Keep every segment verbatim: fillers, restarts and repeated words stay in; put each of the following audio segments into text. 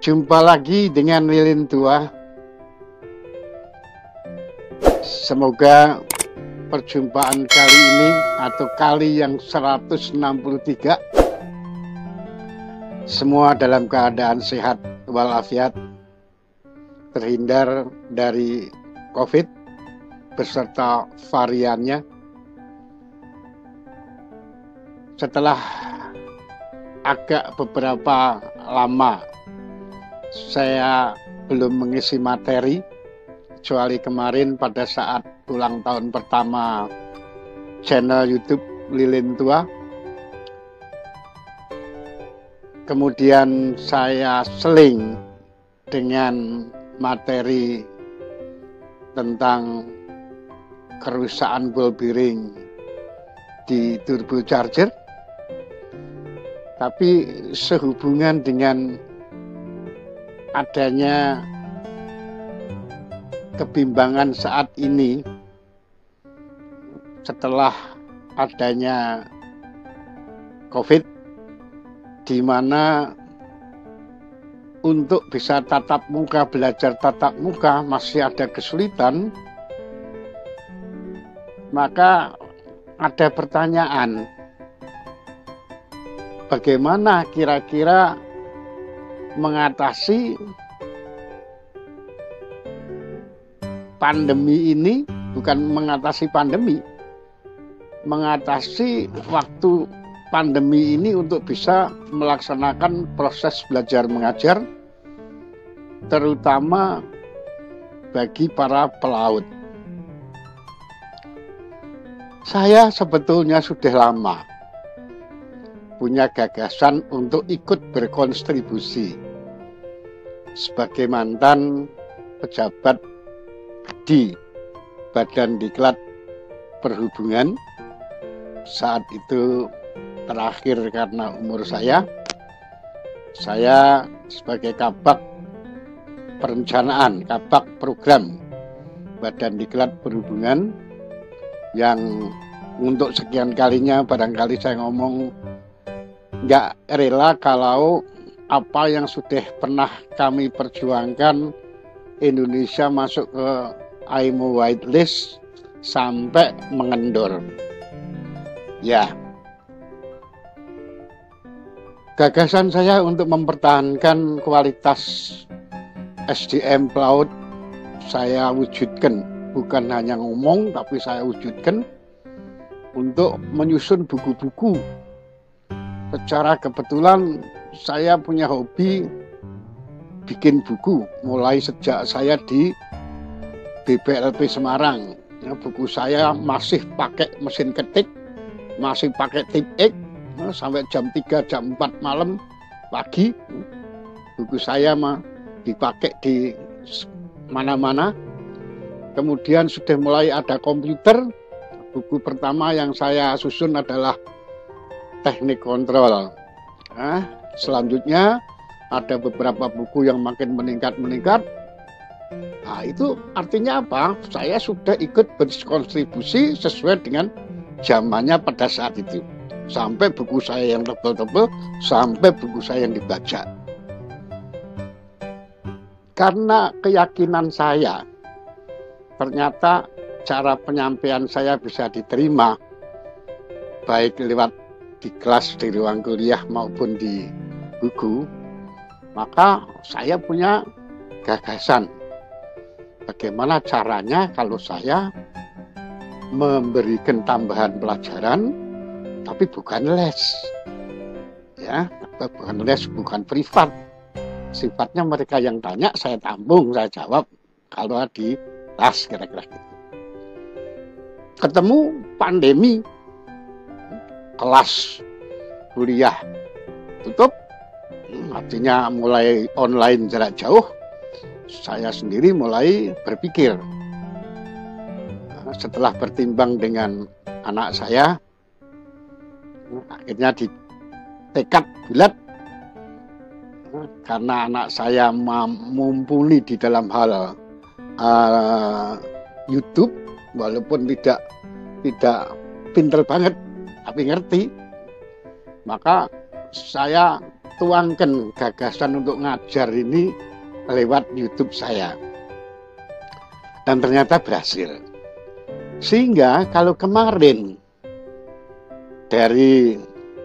Jumpa lagi dengan Lilin Tua. Semoga perjumpaan kali ini atau kali yang seratus enam puluh tiga semua dalam keadaan sehat walafiat, terhindar dari COVID beserta variannya. Setelah agak beberapa lama saya belum mengisi materi, kecuali kemarin pada saat ulang tahun pertama channel YouTube Lilin Tua. Kemudian saya seling dengan materi tentang kerusakan ball bearing di turbocharger. Tapi sehubungan dengan adanya kebimbangan saat ini setelah adanya COVID, di mana untuk bisa tatap muka, belajar tatap muka masih ada kesulitan, maka ada pertanyaan, bagaimana kira-kira mengatasi pandemi ini, bukan mengatasi pandemi, mengatasi waktu pandemi ini untuk bisa melaksanakan proses belajar mengajar, terutama bagi para pelaut. Saya sebetulnya sudah lama punya gagasan untuk ikut berkontribusi sebagai mantan pejabat di Badan Diklat Perhubungan. Saat itu terakhir karena umur saya, saya sebagai kabak perencanaan, kabak program Badan Diklat Perhubungan, yang untuk sekian kalinya barangkali saya ngomong nggak rela kalau apa yang sudah pernah kami perjuangkan, Indonesia masuk ke I M O whitelist sampai mengendor. Ya, gagasan saya untuk mempertahankan kualitas S D M pelaut saya wujudkan, bukan hanya ngomong tapi saya wujudkan untuk menyusun buku-buku. Secara kebetulan saya punya hobi bikin buku mulai sejak saya di B P L P Semarang. Ya, buku saya masih pakai mesin ketik, masih pakai tip X, ya, sampai jam tiga, jam empat malam pagi. Buku saya mah dipakai di mana-mana. Kemudian sudah mulai ada komputer. Buku pertama yang saya susun adalah teknik kontrol. Nah, selanjutnya ada beberapa buku yang makin meningkat-meningkat. Nah, itu artinya apa? Saya sudah ikut berkontribusi sesuai dengan zamannya pada saat itu. Sampai buku saya yang tebal-tebal, sampai buku saya yang dibaca. Karena keyakinan saya, ternyata cara penyampaian saya bisa diterima, baik lewat di kelas, di ruang kuliah maupun di buku, maka saya punya gagasan. Bagaimana caranya kalau saya memberikan tambahan pelajaran, tapi bukan les, ya, bukan les, bukan privat. Sifatnya mereka yang tanya, saya tampung, saya jawab kalau di kelas, kira-kira gitu. Ketemu pandemi, kelas kuliah tutup, artinya mulai online jarak jauh. Saya sendiri mulai berpikir, setelah bertimbang dengan anak saya, akhirnya ditekad bulat, karena anak saya mumpuni di dalam hal uh, YouTube, walaupun tidak tidak pinter banget, tapi ngerti. Maka saya tuangkan gagasan untuk ngajar ini lewat YouTube saya. Dan ternyata berhasil. Sehingga kalau kemarin dari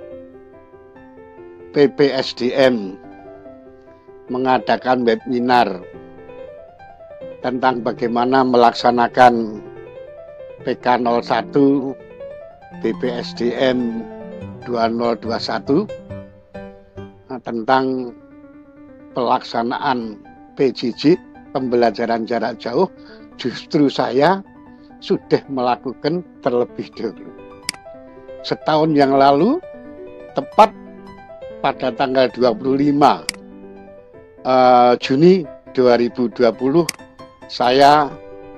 P P S D M mengadakan webinar tentang bagaimana melaksanakan P K nol satu B P S D M dua nol dua satu nah, tentang pelaksanaan P J J, pembelajaran jarak jauh, justru saya sudah melakukan terlebih dahulu. Setahun yang lalu, tepat pada tanggal dua puluh lima uh, Juni dua ribu dua puluh, saya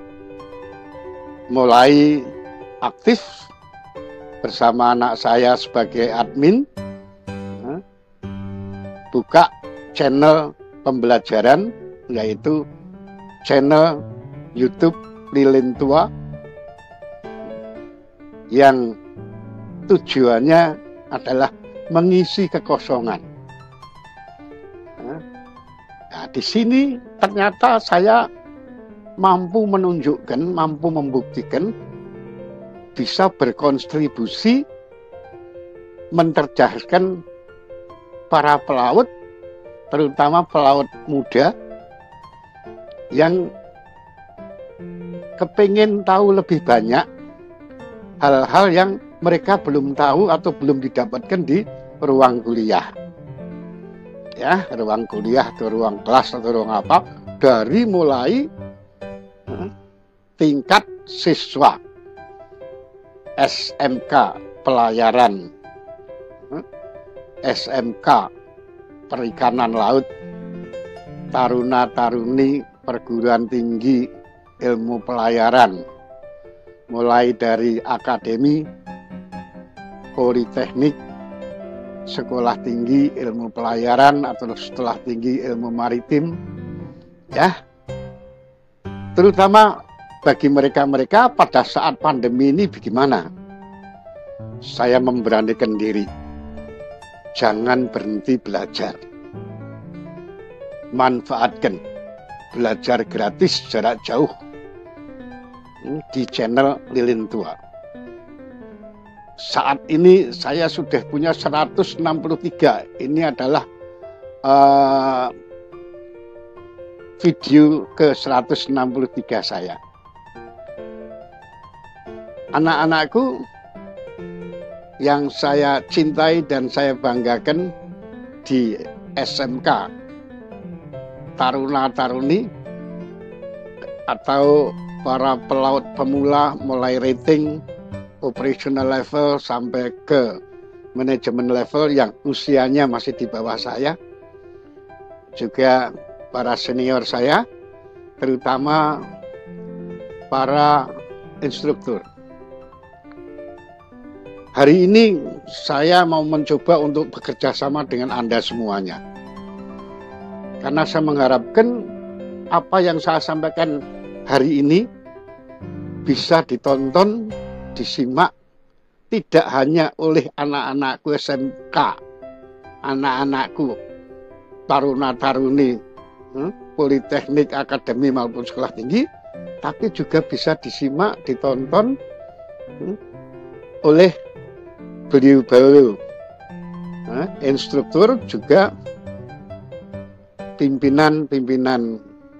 mulai aktif bersama anak saya sebagai admin, buka channel pembelajaran, yaitu channel YouTube Lilin Tua, yang tujuannya adalah mengisi kekosongan. Nah, di sini ternyata saya mampu menunjukkan, mampu membuktikan bisa berkontribusi mencerdaskan para pelaut, terutama pelaut muda yang kepingin tahu lebih banyak hal-hal yang mereka belum tahu atau belum didapatkan di ruang kuliah. Ya, ruang kuliah atau ruang kelas atau ruang apa, dari mulai eh, tingkat siswa S M K pelayaran, S M K perikanan laut, taruna-taruni perguruan tinggi ilmu pelayaran, mulai dari akademi, politeknik, sekolah tinggi ilmu pelayaran atau sekolah tinggi ilmu maritim, ya, terutama bagi mereka-mereka pada saat pandemi ini bagaimana? Saya memberanikan diri, jangan berhenti belajar, manfaatkan belajar gratis jarak jauh di channel Lilin Tua. Saat ini saya sudah punya seratus enam puluh tiga, ini adalah uh, video ke seratus enam puluh tiga saya. Anak-anakku yang saya cintai dan saya banggakan di S M K, taruna-taruni atau para pelaut pemula, mulai rating operational level sampai ke manajemen level yang usianya masih di bawah saya, juga para senior saya, terutama para instruktur. Hari ini saya mau mencoba untuk bekerja sama dengan Anda semuanya. Karena saya mengharapkan apa yang saya sampaikan hari ini bisa ditonton, disimak, tidak hanya oleh anak-anakku S M K, anak-anakku taruna-taruni, hmm, politeknik, akademi maupun sekolah tinggi, tapi juga bisa disimak, ditonton hmm, oleh beliau-beliau, nah, instruktur, juga pimpinan-pimpinan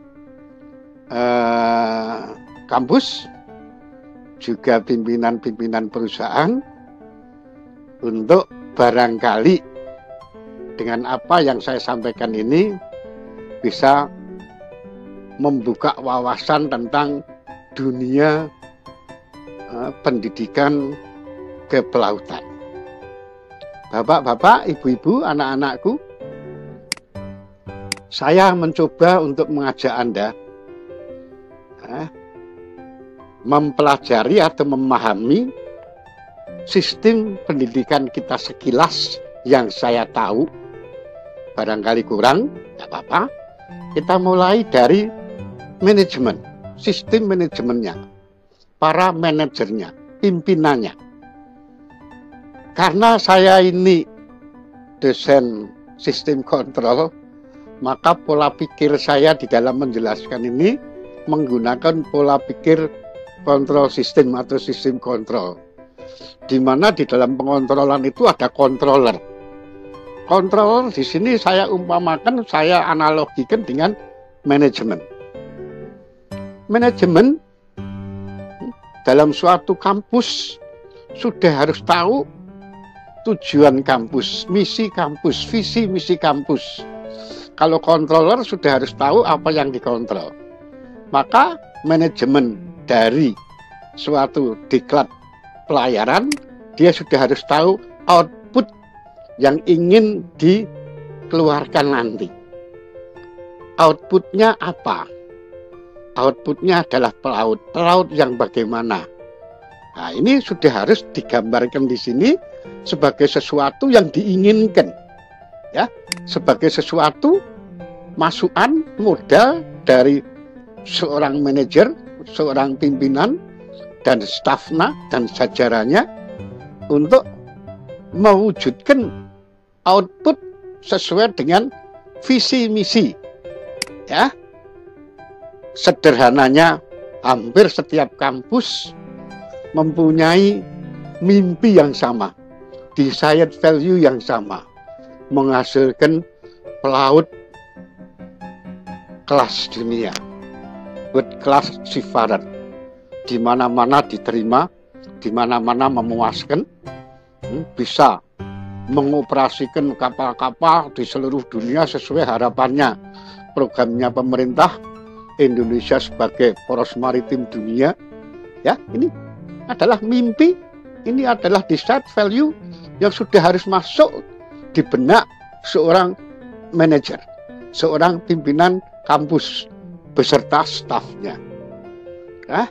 uh, kampus, juga pimpinan-pimpinan perusahaan, untuk barangkali dengan apa yang saya sampaikan ini bisa membuka wawasan tentang dunia uh, pendidikan kepelautan. Bapak-bapak, ibu-ibu, anak-anakku, saya mencoba untuk mengajak Anda eh, mempelajari atau memahami sistem pendidikan kita sekilas yang saya tahu. Barangkali kurang, tidak apa-apa. Kita mulai dari manajemen, sistem manajemennya, para manajernya, pimpinannya. Karena saya ini dosen sistem kontrol, maka pola pikir saya di dalam menjelaskan ini menggunakan pola pikir kontrol sistem atau sistem kontrol. Di mana di dalam pengontrolan itu ada controller. Controller di sini saya umpamakan, saya analogikan dengan manajemen. Manajemen dalam suatu kampus sudah harus tahu tujuan kampus, misi kampus, visi misi kampus. Kalau controller sudah harus tahu apa yang dikontrol. Maka manajemen dari suatu diklat pelayaran, dia sudah harus tahu output yang ingin dikeluarkan nanti. Outputnya apa? Outputnya adalah pelaut. Pelaut yang bagaimana? Nah, ini sudah harus digambarkan di sini sebagai sesuatu yang diinginkan. Ya, sebagai sesuatu masukan modal dari seorang manajer, seorang pimpinan, dan stafnya dan jajarannya untuk mewujudkan output sesuai dengan visi misi. Ya, sederhananya hampir setiap kampus mempunyai mimpi yang sama, desired value yang sama, menghasilkan pelaut kelas dunia, world class seafarer, di mana-mana diterima, di mana-mana memuaskan, bisa mengoperasikan kapal-kapal di seluruh dunia sesuai harapannya. Programnya pemerintah Indonesia sebagai poros maritim dunia, ya, ini adalah mimpi, ini adalah desired value yang sudah harus masuk di benak seorang manajer, seorang pimpinan kampus beserta stafnya. Nah,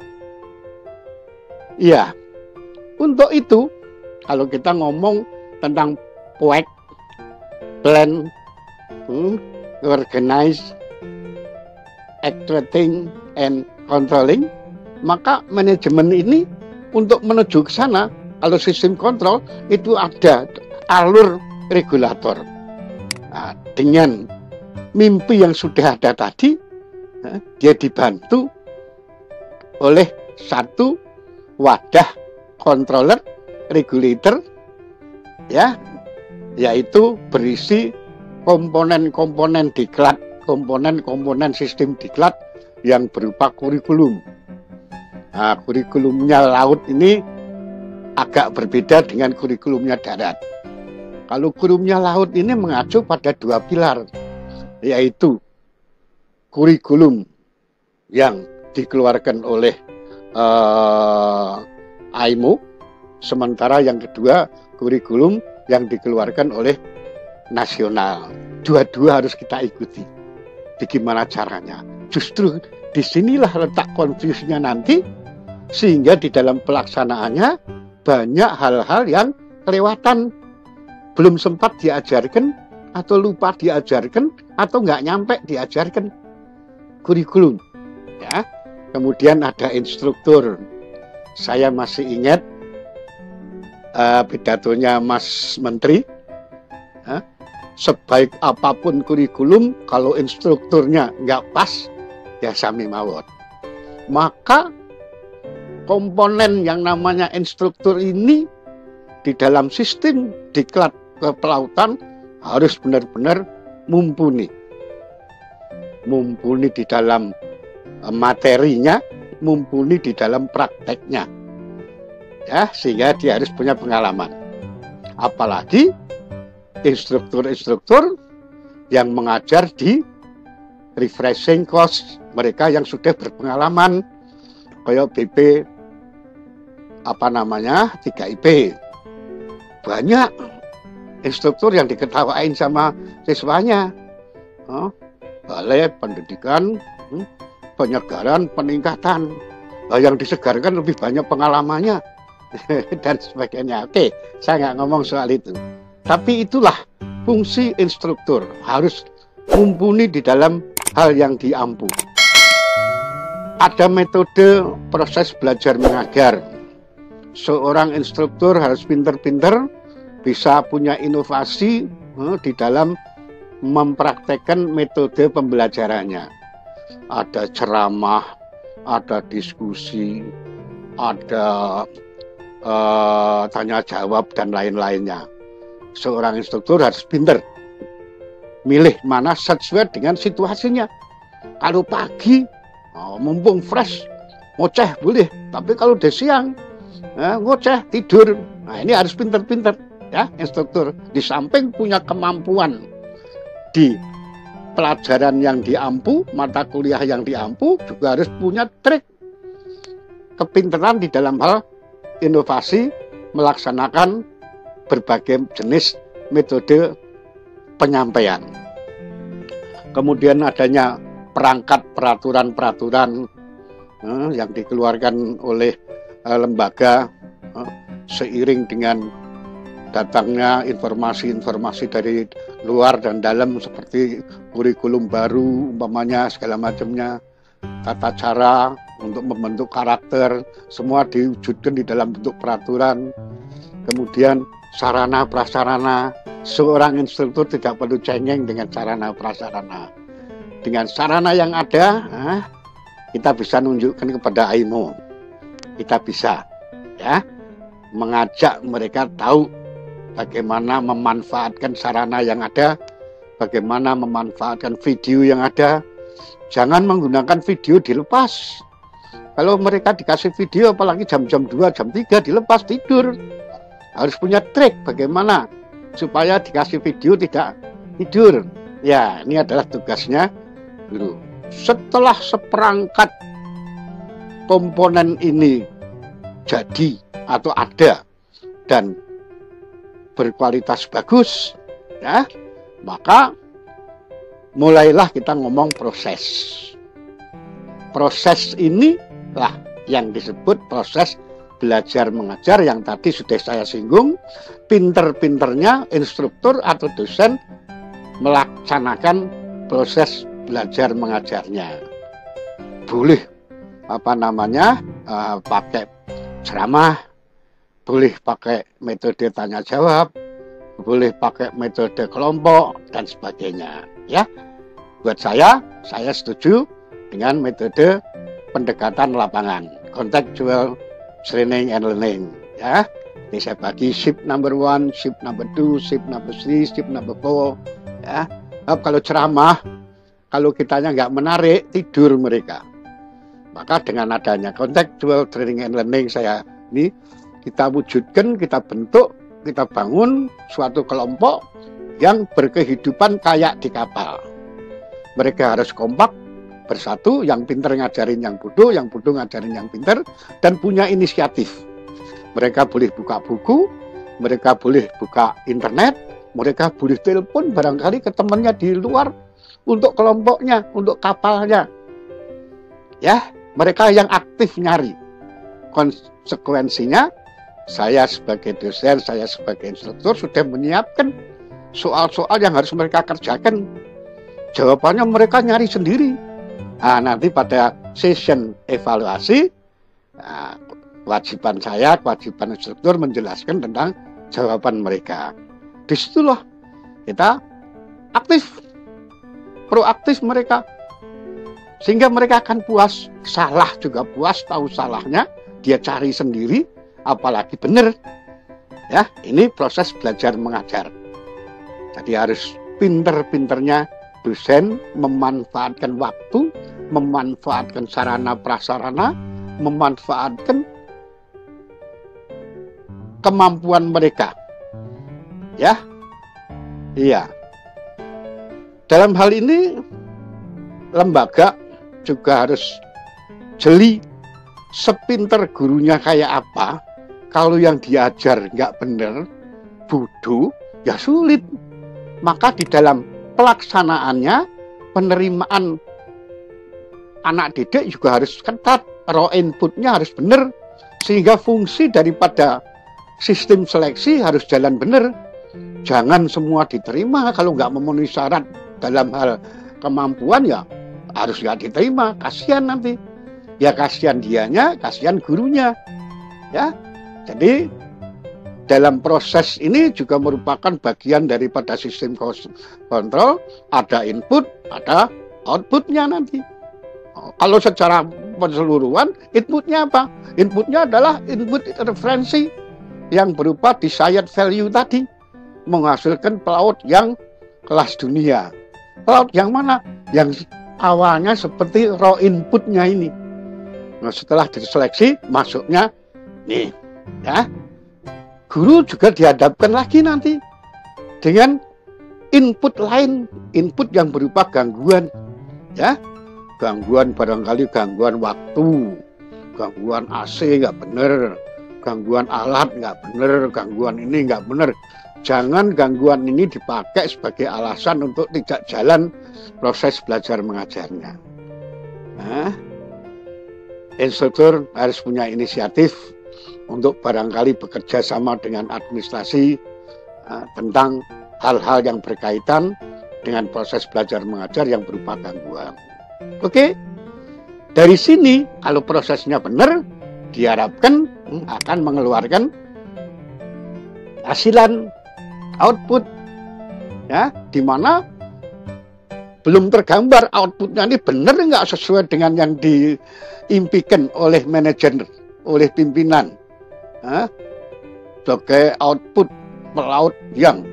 iya, untuk itu kalau kita ngomong tentang P O E C, plan, hmm, organize, actuating, and controlling, maka manajemen ini untuk menuju ke sana, kalau sistem kontrol itu ada alur regulator. Nah, dengan mimpi yang sudah ada tadi, nah, dia dibantu oleh satu wadah controller, regulator, ya, yaitu berisi komponen-komponen diklat, komponen-komponen sistem diklat yang berupa kurikulum. Nah, kurikulumnya laut ini agak berbeda dengan kurikulumnya darat. Kalau kurikulumnya laut ini mengacu pada dua pilar, yaitu kurikulum yang dikeluarkan oleh uh, I M O, sementara yang kedua kurikulum yang dikeluarkan oleh nasional. Dua-dua harus kita ikuti. Bagaimana caranya? Justru disinilah letak konfusinya nanti, sehingga di dalam pelaksanaannya banyak hal-hal yang kelewatan, belum sempat diajarkan, atau lupa diajarkan, atau nggak nyampe diajarkan kurikulum. Ya, kemudian ada instruktur. Saya masih ingat uh, pidatonya Mas Menteri. Uh, sebaik apapun kurikulum, kalau instrukturnya nggak pas, ya sami mawon. Maka komponen yang namanya instruktur ini di dalam sistem diklat kepelautan harus benar-benar mumpuni. Mumpuni di dalam materinya, mumpuni di dalam prakteknya. Ya, sehingga dia harus punya pengalaman. Apalagi instruktur-instruktur yang mengajar di refreshing course, mereka yang sudah berpengalaman, kayak B P apa namanya tiga I P. Banyak instruktur yang diketawain sama siswanya. Oh, balai pendidikan, hmm, penyegaran, peningkatan. Nah, yang disegarkan lebih banyak pengalamannya dan sebagainya. Oke, saya nggak ngomong soal itu. Tapi itulah fungsi instruktur, harus mumpuni di dalam hal yang diampu. Ada metode proses belajar mengajar. Seorang instruktur harus pinter-pinter, bisa punya inovasi eh, di dalam mempraktekkan metode pembelajarannya. Ada ceramah, ada diskusi, ada uh, tanya jawab dan lain-lainnya. Seorang instruktur harus pinter milih mana sesuai dengan situasinya. Kalau pagi, oh, mumpung fresh, ngoceh boleh. Tapi kalau udah siang, eh, ngoceh tidur. Nah ini harus pinter-pinter ya instruktur. Di samping punya kemampuan di pelajaran yang diampu, mata kuliah yang diampu, juga harus punya trik kepinteran di dalam hal inovasi melaksanakan berbagai jenis metode penyampaian. Kemudian adanya perangkat peraturan-peraturan eh, yang dikeluarkan oleh eh, lembaga eh, seiring dengan datangnya informasi-informasi dari luar dan dalam seperti kurikulum baru, umpamanya segala macamnya, tata cara untuk membentuk karakter, semua diwujudkan di dalam bentuk peraturan. Kemudian sarana prasarana, seorang instruktur tidak perlu cengeng dengan sarana prasarana. Dengan sarana yang ada, nah, kita bisa nunjukkan kepada A I M O. Kita bisa ya mengajak mereka tahu bagaimana memanfaatkan sarana yang ada, bagaimana memanfaatkan video yang ada. Jangan menggunakan video dilepas. Kalau mereka dikasih video apalagi jam-jam dua, jam tiga dilepas tidur. Harus punya trik bagaimana supaya dikasih video tidak tidur. Ya, ini adalah tugasnya guru. Setelah seperangkat komponen ini jadi atau ada dan berkualitas bagus, ya, maka mulailah kita ngomong proses. Proses ini lah yang disebut proses belajar mengajar yang tadi sudah saya singgung. Pinter-pinternya instruktur atau dosen melaksanakan proses belajar mengajarnya. Boleh apa namanya uh, pakai ceramah, boleh pakai metode tanya jawab, boleh pakai metode kelompok dan sebagainya. Ya, buat saya, saya setuju dengan metode pendekatan lapangan, contextual training and learning. Ya, ini saya bagi shift number one, shift number two, shift number three, shift number four. Ya, nah, kalau ceramah, kalau kitanya nggak menarik, tidur mereka. Maka dengan adanya contextual training and learning saya ini kita wujudkan, kita bentuk, kita bangun suatu kelompok yang berkehidupan kayak di kapal. Mereka harus kompak, bersatu, yang pinter ngajarin yang bodoh, yang bodoh ngajarin yang pinter, dan punya inisiatif. Mereka boleh buka buku, mereka boleh buka internet, mereka boleh telepon barangkali ke temannya di luar untuk kelompoknya, untuk kapalnya. Ya, mereka yang aktif nyari. Konsekuensinya, saya sebagai dosen, saya sebagai instruktur sudah menyiapkan soal-soal yang harus mereka kerjakan. Jawabannya mereka nyari sendiri. Nah, nanti pada session evaluasi, nah, kewajiban saya, kewajiban instruktur menjelaskan tentang jawaban mereka. Disitulah kita aktif, proaktif mereka. Sehingga mereka akan puas, salah juga puas, tahu salahnya, dia cari sendiri, apalagi benar. Ya, ini proses belajar mengajar. Jadi harus pinter-pinternya dosen memanfaatkan waktu, memanfaatkan sarana prasarana, memanfaatkan kemampuan mereka. Ya, iya. Dalam hal ini lembaga juga harus jeli, sepinter gurunya kayak apa. Kalau yang diajar nggak benar, bodoh, ya sulit. Maka di dalam pelaksanaannya, penerimaan anak didik juga harus ketat, raw inputnya harus benar, sehingga fungsi daripada sistem seleksi harus jalan benar. Jangan semua diterima kalau nggak memenuhi syarat dalam hal kemampuan, ya harus nggak diterima, kasihan nanti. Ya kasihan dianya, kasihan gurunya. Ya, jadi dalam proses ini juga merupakan bagian daripada sistem kontrol, ada input, ada outputnya nanti. Kalau secara keseluruhan, inputnya apa? Inputnya adalah input referensi yang berupa desired value tadi, menghasilkan pelaut yang kelas dunia. Pelaut yang mana? Yang awalnya seperti raw inputnya ini. Nah, setelah diseleksi, masuknya nih, ya. Guru juga dihadapkan lagi nanti dengan input lain, input yang berupa gangguan, ya, gangguan barangkali gangguan waktu, gangguan A C nggak bener, gangguan alat nggak bener, gangguan ini nggak bener. Jangan gangguan ini dipakai sebagai alasan untuk tidak jalan proses belajar mengajarnya. Nah, instruktur harus punya inisiatif untuk barangkali bekerja sama dengan administrasi uh, tentang hal-hal yang berkaitan dengan proses belajar mengajar yang berupa gangguan. Oke, dari sini kalau prosesnya benar, diharapkan hmm, akan mengeluarkan hasilan output, ya, di mana belum tergambar outputnya ini benar nggak sesuai dengan yang diimpikan oleh manajer, oleh pimpinan. Hah? Sebagai output pelaut yang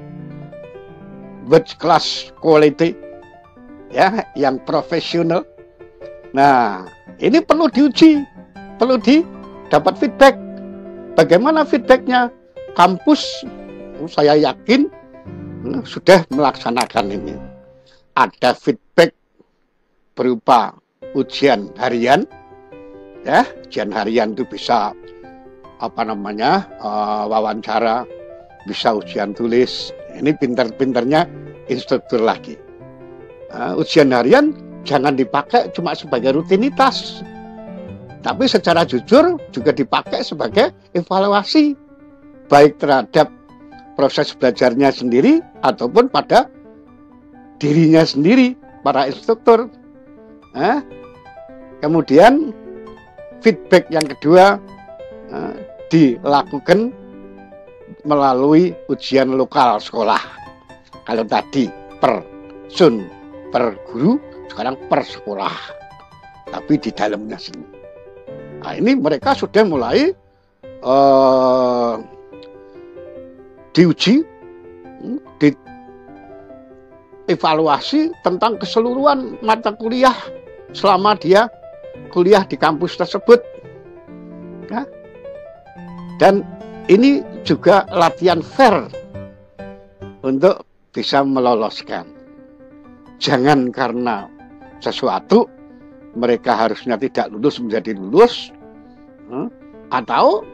world class quality, ya, yang profesional. Nah, ini perlu diuji, perlu didapat feedback. Bagaimana feedbacknya? Kampus, saya yakin hmm, sudah melaksanakan ini. Ada feedback berupa ujian harian, ya, ujian harian itu bisa apa namanya uh, wawancara, bisa ujian tulis. Ini pinter-pinternya instruktur lagi. Uh, ujian harian jangan dipakai cuma sebagai rutinitas, tapi secara jujur juga dipakai sebagai evaluasi, baik terhadap proses belajarnya sendiri ataupun pada dirinya sendiri, para instruktur. Uh, kemudian feedback yang kedua uh, dilakukan melalui ujian lokal sekolah. Kalau tadi per sun, per guru, sekarang per sekolah. Tapi di dalamnya sendiri. Nah, ini mereka sudah mulai uh, diuji, dievaluasi tentang keseluruhan mata kuliah selama dia kuliah di kampus tersebut. Ya. Dan ini juga latihan fair untuk bisa meloloskan. Jangan karena sesuatu mereka harusnya tidak lulus menjadi lulus, hmm, atau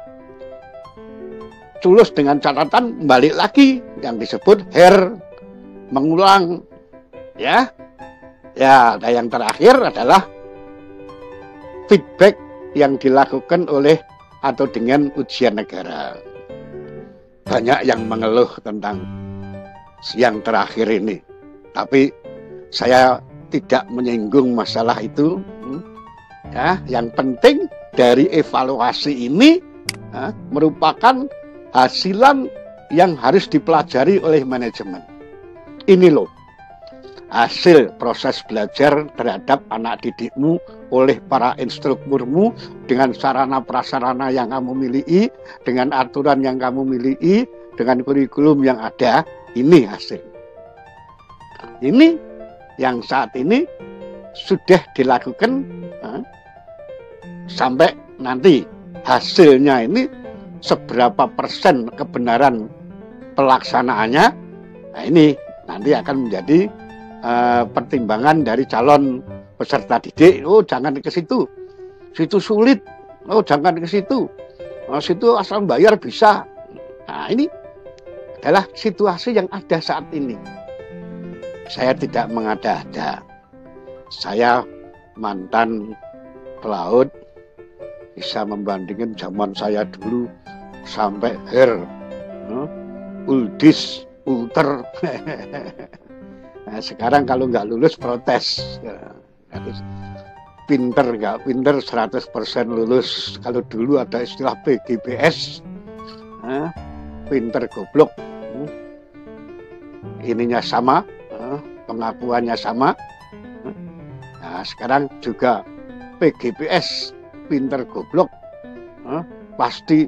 lulus dengan catatan balik lagi yang disebut her mengulang, ya. Ya, dan yang terakhir adalah feedback yang dilakukan oleh atau dengan ujian negara. Banyak yang mengeluh tentang yang terakhir ini, tapi saya tidak menyinggung masalah itu. Ya, yang penting dari evaluasi ini ya, merupakan hasilan yang harus dipelajari oleh manajemen. Ini loh hasil proses belajar terhadap anak didikmu oleh para instrukturmu dengan sarana prasarana yang kamu miliki, dengan aturan yang kamu miliki, dengan kurikulum yang ada. Ini hasil. Ini yang saat ini sudah dilakukan eh, sampai nanti hasilnya ini seberapa persen kebenaran pelaksanaannya. Nah, ini nanti akan menjadi Uh, pertimbangan dari calon peserta didik. Oh, jangan ke situ, situ sulit. Oh, jangan ke situ, oh, situ asal bayar bisa. Nah, ini adalah situasi yang ada saat ini. Saya tidak mengada-ada. Saya mantan pelaut, bisa membandingkan zaman saya dulu sampai her, huh? Uldis, ulter. Nah, sekarang kalau nggak lulus protes, ya, harus pinter nggak pinter seratus persen lulus. Kalau dulu ada istilah P G B S, eh, pinter goblok, hmm. ininya sama, eh, pengakuannya sama. Nah, sekarang juga P G P S pinter goblok, eh, pasti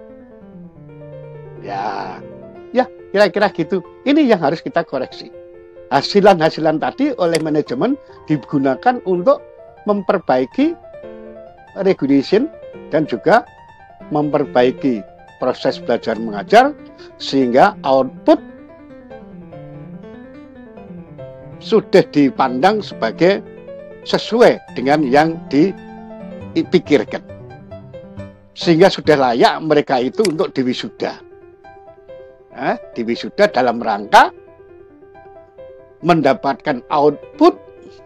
ya, ya kira-kira gitu. Ini yang harus kita koreksi. Hasilan-hasilan tadi oleh manajemen digunakan untuk memperbaiki regulation dan juga memperbaiki proses belajar mengajar sehingga output sudah dipandang sebagai sesuai dengan yang dipikirkan, sehingga sudah layak mereka itu untuk diwisuda. Nah, diwisuda dalam rangka mendapatkan output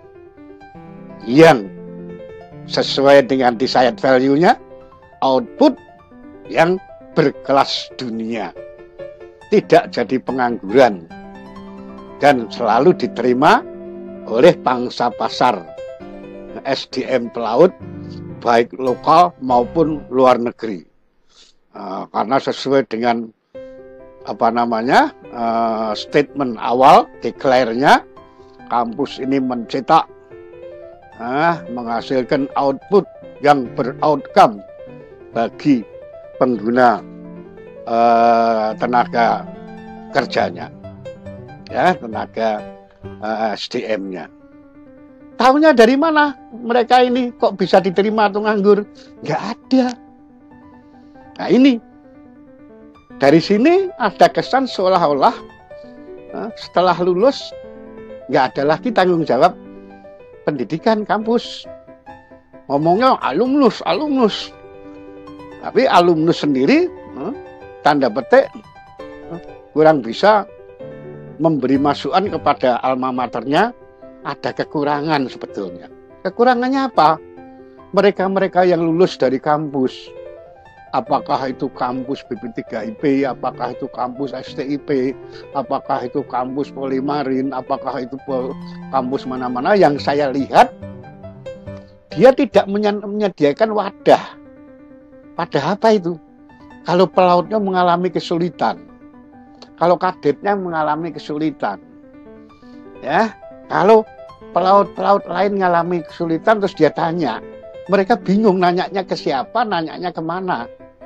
yang sesuai dengan desired value-nya, output yang berkelas dunia, tidak jadi pengangguran, dan selalu diterima oleh pangsa pasar S D M pelaut baik lokal maupun luar negeri, uh, karena sesuai dengan apa namanya uh, statement awal declare-nya, kampus ini mencetak uh, menghasilkan output yang beroutcome bagi pengguna uh, tenaga kerjanya, ya, tenaga uh, S D M-nya. Tahunya dari mana mereka ini kok bisa diterima atau nganggur? Nggak ada. Nah ini, dari sini ada kesan seolah-olah uh, setelah lulus nggak ada lagi tanggung jawab pendidikan kampus. Ngomongnya alumnus, alumnus. Tapi alumnus sendiri, uh, tanda petik, uh, kurang bisa memberi masukan kepada alma maternya. Ada kekurangan sebetulnya. Kekurangannya apa? Mereka-mereka yang lulus dari kampus, apakah itu kampus B P tiga I P, apakah itu kampus S T I P, apakah itu kampus Polimarin, apakah itu kampus mana-mana, yang saya lihat dia tidak menyediakan wadah. Wadah apa itu? Kalau pelautnya mengalami kesulitan, kalau kadetnya mengalami kesulitan, ya, kalau pelaut-pelaut lain mengalami kesulitan terus dia tanya, mereka bingung nanyanya ke siapa, nanyanya kemana.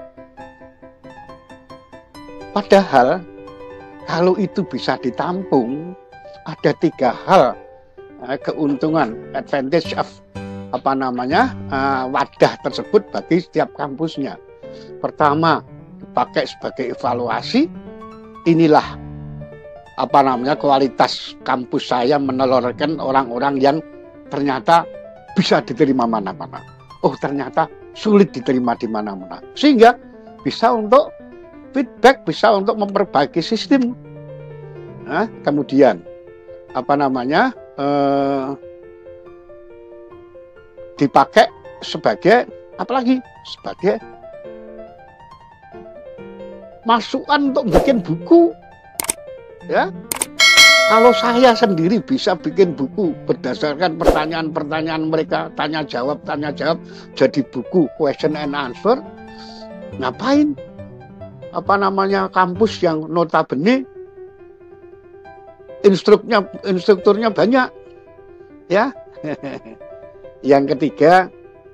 Padahal kalau itu bisa ditampung, ada tiga hal eh, keuntungan, advantage of apa namanya eh, wadah tersebut bagi setiap kampusnya. Pertama, dipakai sebagai evaluasi. Inilah apa namanya kualitas kampus saya menelurkan orang-orang yang ternyata bisa diterima mana-mana. Oh, ternyata sulit diterima di mana-mana. Sehingga bisa untuk feedback, bisa untuk memperbaiki sistem. Nah, kemudian apa namanya eh, dipakai sebagai apalagi sebagai masukan untuk bikin buku. Ya, kalau saya sendiri bisa bikin buku berdasarkan pertanyaan-pertanyaan mereka, tanya jawab, tanya jawab, jadi buku question and answer. Ngapain? Apa namanya kampus yang notabene instrukturnya, instrukturnya banyak, ya. Yang ketiga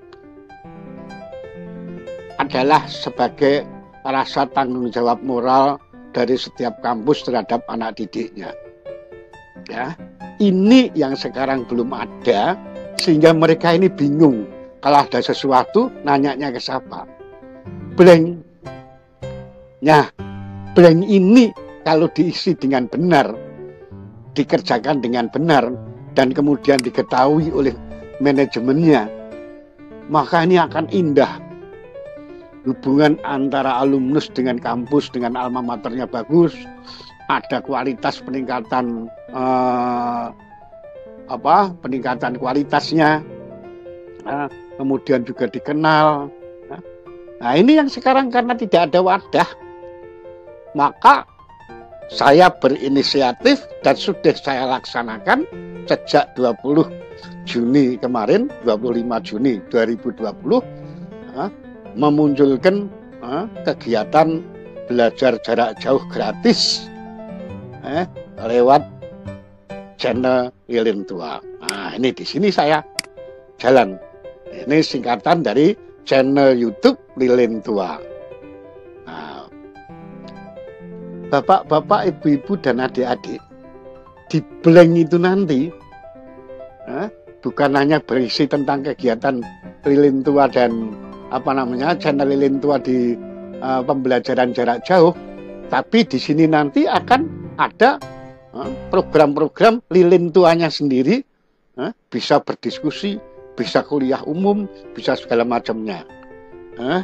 adalah sebagai rasa tanggung jawab moral dari setiap kampus terhadap anak didiknya. Ya, ini yang sekarang belum ada, sehingga mereka ini bingung. Kalau ada sesuatu, nanyanya ke siapa? Blank. Nah, blank ini kalau diisi dengan benar, dikerjakan dengan benar, dan kemudian diketahui oleh manajemennya, maka ini akan indah. Hubungan antara alumnus dengan kampus, dengan alma maternya bagus, ada kualitas peningkatan eh, apa peningkatan kualitasnya, eh, kemudian juga dikenal. Nah ini yang sekarang karena tidak ada wadah, maka saya berinisiatif dan sudah saya laksanakan sejak dua puluh Juni kemarin, dua puluh lima Juni dua ribu dua puluh, eh, memunculkan uh, kegiatan belajar jarak jauh gratis eh, lewat channel Lilin Tua. Nah, ini di sini saya jalan. Ini singkatan dari channel YouTube Lilin Tua. Nah, bapak-bapak, ibu-ibu, dan adik-adik, di blank itu nanti eh, bukan hanya berisi tentang kegiatan Lilin Tua dan apa namanya channel Lilin Tua di uh, pembelajaran jarak jauh, tapi di sini nanti akan ada program-program uh, Lilin Tuanya sendiri, uh, bisa berdiskusi, bisa kuliah umum, bisa segala macamnya. Uh,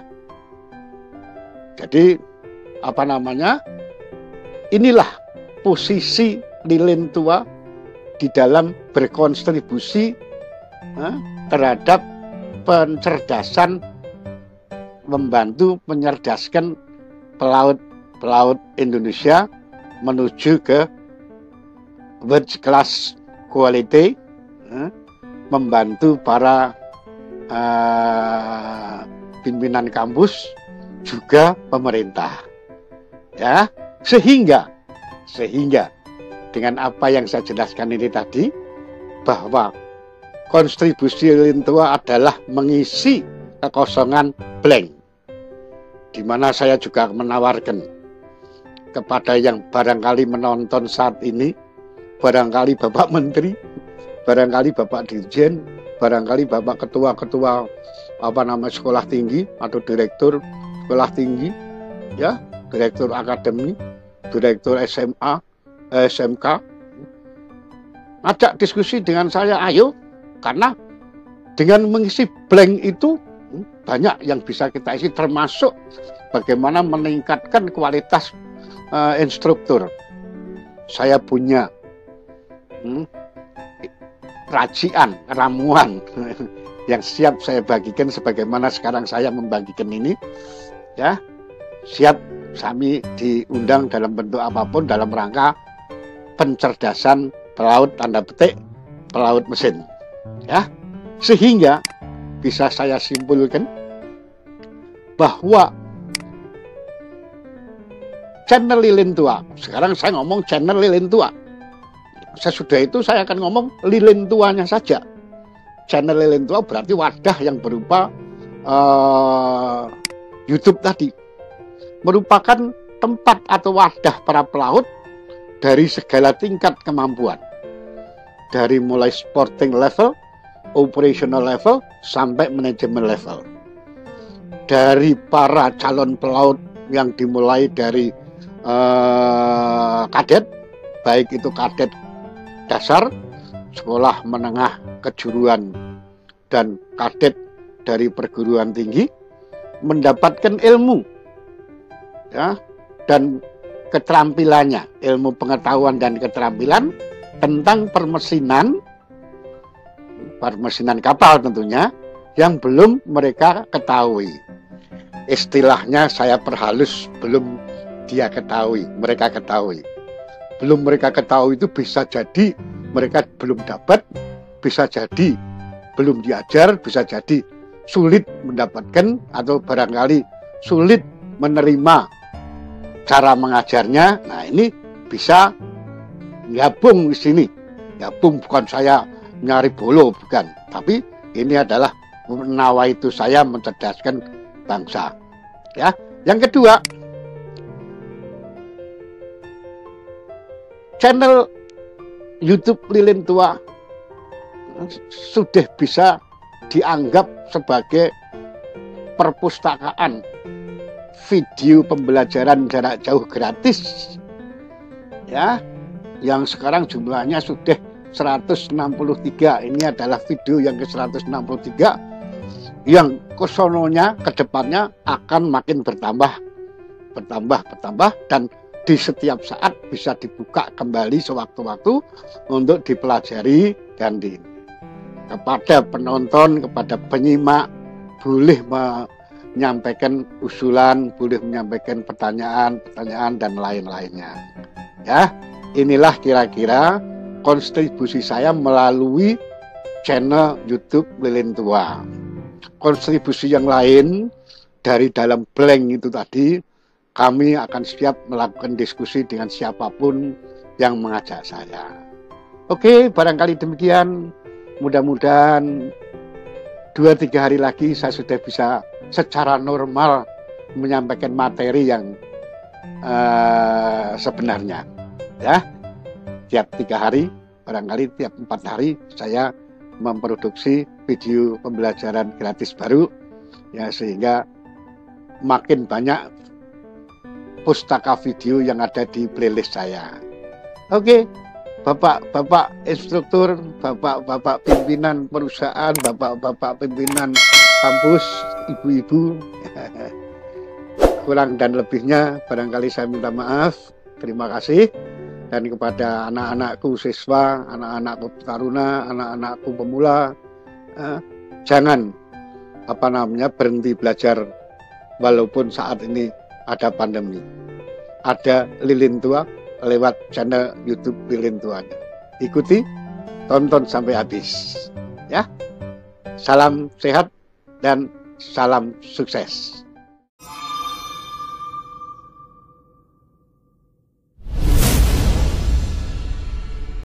jadi apa namanya? Inilah posisi Lilin Tua di dalam berkontribusi uh, terhadap pencerdasan, membantu menyerdaskan pelaut-pelaut Indonesia menuju ke world class quality, eh, membantu para uh, pimpinan kampus, juga pemerintah, ya, sehingga sehingga dengan apa yang saya jelaskan ini tadi, bahwa kontribusi Lilin Tua adalah mengisi kekosongan blank, di mana saya juga menawarkan kepada yang barangkali menonton saat ini, barangkali Bapak Menteri, barangkali Bapak Dirjen, barangkali Bapak Ketua-Ketua apa nama sekolah tinggi atau direktur sekolah tinggi, ya, direktur akademi, direktur S M A, S M K, ajak diskusi dengan saya, ayo, karena dengan mengisi blank itu banyak yang bisa kita isi, termasuk bagaimana meningkatkan kualitas uh, instruktur. Saya punya hmm, racian, ramuan yang siap saya bagikan sebagaimana sekarang saya membagikan ini, ya, siap kami diundang dalam bentuk apapun dalam rangka pencerdasan pelaut, tanda petik, pelaut mesin, ya, sehingga bisa saya simpulkan bahwa channel Lilin Tua, sekarang saya ngomong channel Lilin Tua, sesudah itu saya akan ngomong Lilin Tuanya saja. Channel Lilin Tua berarti wadah yang berupa uh, YouTube tadi, merupakan tempat atau wadah para pelaut dari segala tingkat kemampuan, dari mulai sporting level, operational level, sampai manajemen level. Dari para calon pelaut yang dimulai dari uh, kadet, baik itu kadet dasar, sekolah menengah kejuruan, dan kadet dari perguruan tinggi, mendapatkan ilmu, ya, dan keterampilannya, ilmu pengetahuan dan keterampilan tentang permesinan, permesinan kapal tentunya, yang belum mereka ketahui. Istilahnya saya perhalus, belum dia ketahui, mereka ketahui. Belum mereka ketahui itu bisa jadi mereka belum dapat, bisa jadi belum diajar, bisa jadi sulit mendapatkan, atau barangkali sulit menerima cara mengajarnya. Nah, ini bisa gabung di sini. Gabung bukan saya nyari bolo, bukan, tapi ini adalah nawaitu saya mencerdaskan bangsa. Ya, yang kedua, channel YouTube Lilin Tua sudah bisa dianggap sebagai perpustakaan video pembelajaran jarak jauh gratis, ya, yang sekarang jumlahnya sudah seratus enam puluh tiga. Ini adalah video yang ke seratus enam puluh tiga, yang kesononya ke depannya akan makin bertambah, bertambah, bertambah, dan di setiap saat bisa dibuka kembali sewaktu-waktu untuk dipelajari. Dan di kepada penonton, kepada penyimak, boleh menyampaikan usulan, boleh menyampaikan pertanyaan-pertanyaan dan lain-lainnya. Ya, inilah kira-kira kontribusi saya melalui channel YouTube Lilin Tua. Kontribusi yang lain dari dalam blank itu tadi, kami akan siap melakukan diskusi dengan siapapun yang mengajak saya. Oke, barangkali demikian. Mudah-mudahan dua tiga hari lagi saya sudah bisa secara normal menyampaikan materi yang uh, sebenarnya. Ya, tiap tiga hari, barangkali tiap empat hari saya memproduksi video pembelajaran gratis baru, ya, sehingga makin banyak pustaka video yang ada di playlist saya. Oke, bapak-bapak instruktur, bapak-bapak pimpinan perusahaan, bapak-bapak pimpinan kampus, ibu-ibu, kurang dan lebihnya barangkali saya minta maaf. Terima kasih. Dan kepada anak-anakku siswa, anak-anakku taruna, anak-anakku pemula, eh, jangan apa namanya berhenti belajar walaupun saat ini ada pandemi. Ada Lilin Tua lewat channel YouTube Lilin Tuanya. Ikuti, tonton sampai habis. Ya, salam sehat dan salam sukses.